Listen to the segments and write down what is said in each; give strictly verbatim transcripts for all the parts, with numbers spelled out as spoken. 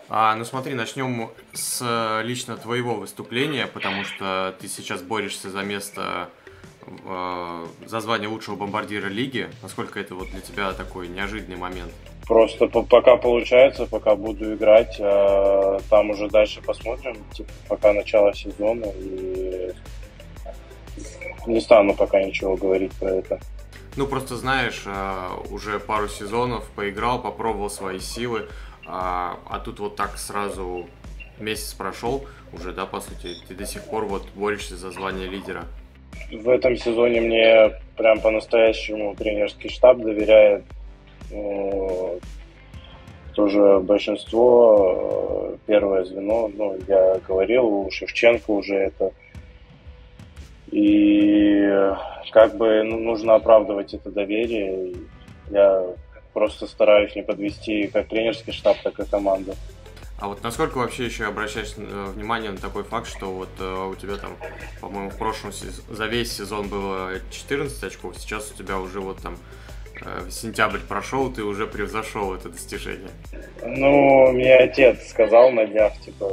А, ну смотри, начнем с э, лично твоего выступления, потому что ты сейчас борешься за место, э, за звание лучшего бомбардира лиги. Насколько это вот для тебя такой неожиданный момент? Просто по- пока получается, пока буду играть, а там уже дальше посмотрим, типа, пока начало сезона, и не стану пока ничего говорить про это. Ну, просто знаешь, э, уже пару сезонов поиграл, попробовал свои силы, а, а тут вот так сразу месяц прошел уже, да, по сути, ты до сих пор вот борешься за звание лидера. В этом сезоне мне прям по-настоящему тренерский штаб доверяет. Ну, тоже большинство, э, первое звено, ну, я говорил, у Шевченко уже это. И э, как бы ну, нужно оправдывать это доверие. И я просто стараюсь не подвести как тренерский штаб, так и команду. А вот насколько вообще еще обращаешь э, внимание на такой факт, что вот э, у тебя там, по-моему, в прошлом сез- за весь сезон было четырнадцать очков, сейчас у тебя уже вот там э, сентябрь прошел, ты уже превзошел это достижение. Ну, мне отец сказал на днях, типа,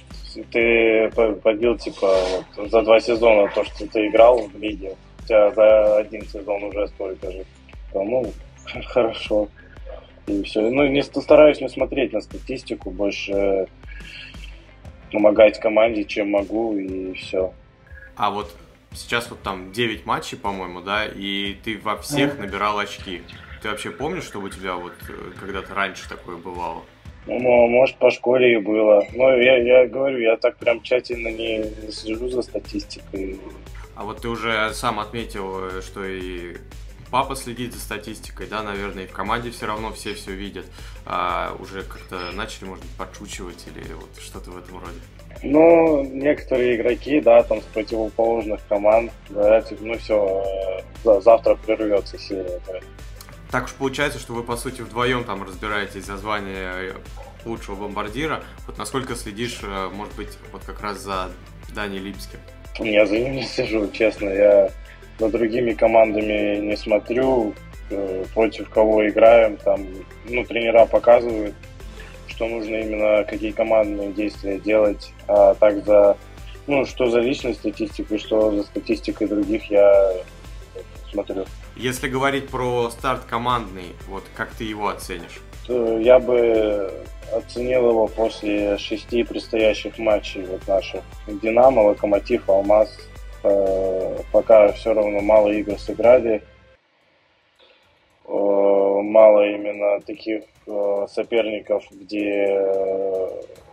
ты по- побил, типа, вот, за два сезона то, что ты играл в лиге, у тебя за один сезон уже столько же. Ну, хорошо. И все. Ну, не стараюсь не смотреть на статистику, больше помогать команде, чем могу, и все. А вот сейчас вот там девять матчей, по-моему, да, и ты во всех набирал очки. Ты вообще помнишь, чтобы у тебя вот э, когда-то раньше такое бывало? Ну, мо- может, по школе и было. Но я, я говорю, я так прям тщательно не, не слежу за статистикой. А вот ты уже сам отметил, э, что и папа следит за статистикой, да, наверное, и в команде все равно все все видят. А уже как-то начали, может быть, подшучивать или вот что-то в этом роде. Ну, некоторые игроки, да, там с противоположных команд, говорят, типа, ну все, завтра прервется серия. Да. Так уж получается, что вы, по сути, вдвоем там разбираетесь за звание лучшего бомбардира. Вот насколько следишь, э, может быть, вот как раз за Дани Липским? Я за ним не сижу, честно. Я за другими командами не смотрю, э, против кого играем. Там, ну, тренера показывают, что нужно именно, какие командные действия делать. А так за, ну, что за личной статистикой, что за статистикой других я смотрю. Если говорить про старт командный, вот как ты его оценишь? То я бы оценил его после шести предстоящих матчей вот наших. Динамо, Локомотив, Алмаз. Э, Пока все равно мало игр сыграли. Э, Мало именно таких э, соперников, где э,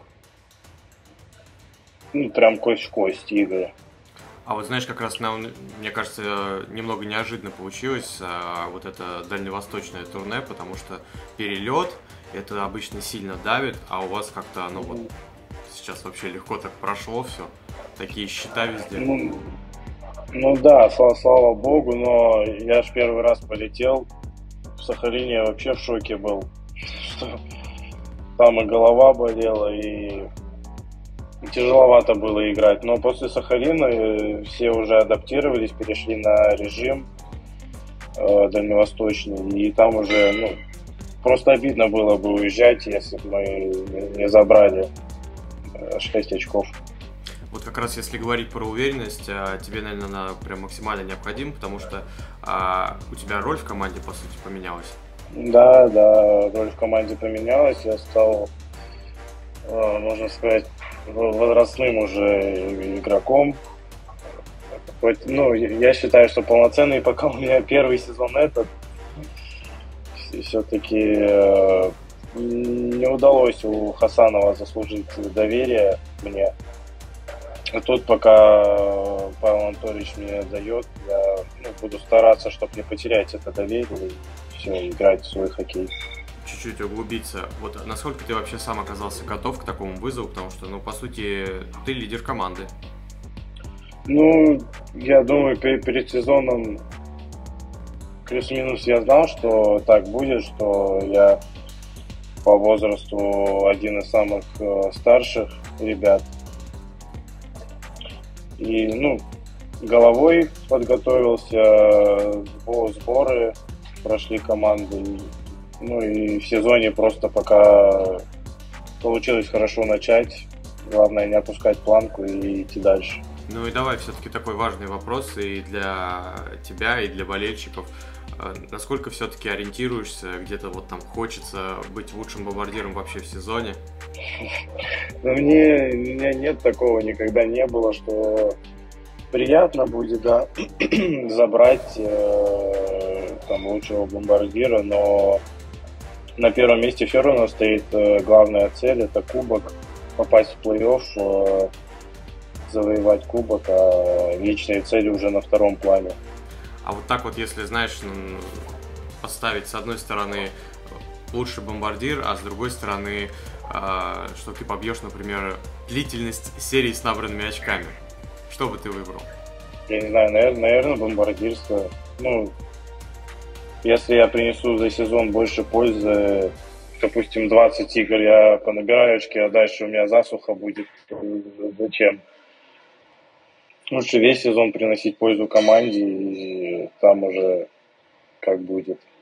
ну, прям кость в кость игры. А вот знаешь, как раз, нам, мне кажется, немного неожиданно получилось а, вот это дальневосточное турне, потому что перелет, это обычно сильно давит, а у вас как-то оно вот сейчас вообще легко так прошло все, такие счета везде. Ну, ну да, слава, слава богу, но я ж первый раз полетел в Сахалине, я вообще в шоке был, что там и голова болела, и тяжеловато было играть. Но после Сахалина э, все уже адаптировались, перешли на режим э, дальневосточный, и там уже, ну, просто обидно было бы уезжать, если бы мы не забрали э, шесть очков. Вот как раз если говорить про уверенность, а, тебе, наверное, она прям максимально необходима, потому что а, у тебя роль в команде, по сути, поменялась. Да, да, роль в команде поменялась, я стал, э, можно сказать, в- возрастным уже игроком. Хоть, ну, я считаю, что полноценный пока у меня первый сезон этот, все-таки не удалось у Хасанова заслужить доверие мне. А тут пока Павел Анатольевич мне дает, я ну, буду стараться, чтобы не потерять это доверие и все, играть в свой хоккей. Чуть-чуть углубиться. Вот насколько ты вообще сам оказался готов к такому вызову, потому что, ну, по сути, ты лидер команды. Ну, я думаю, пе- перед сезоном плюс-минус я знал, что так будет, что я по возрасту один из самых э, старших ребят. И, ну, головой подготовился, сбо- сборы прошли команды. Ну и в сезоне просто пока получилось хорошо начать. Главное не опускать планку и идти дальше. Ну и давай все-таки такой важный вопрос и для тебя, и для болельщиков. Насколько все-таки ориентируешься, где-то вот там хочется быть лучшим бомбардиром вообще в сезоне? Но мне, у меня нет такого, никогда не было, что приятно будет, да, забрать э, там лучшего бомбардира, но на первом месте все равно стоит э, главная цель, это кубок, попасть в плей-офф, э, завоевать кубок, а личные цели уже на втором плане. А вот так вот, если, знаешь, поставить с одной стороны лучший бомбардир, а с другой стороны, что ты побьешь, например, длительность серии с набранными очками, что бы ты выбрал? Я не знаю, наверное, наверное бомбардирство. Ну, если я принесу за сезон больше пользы, допустим, двадцать игр, я понабираю очки, а дальше у меня засуха будет, зачем? Лучше весь сезон приносить пользу команде, и там уже как будет.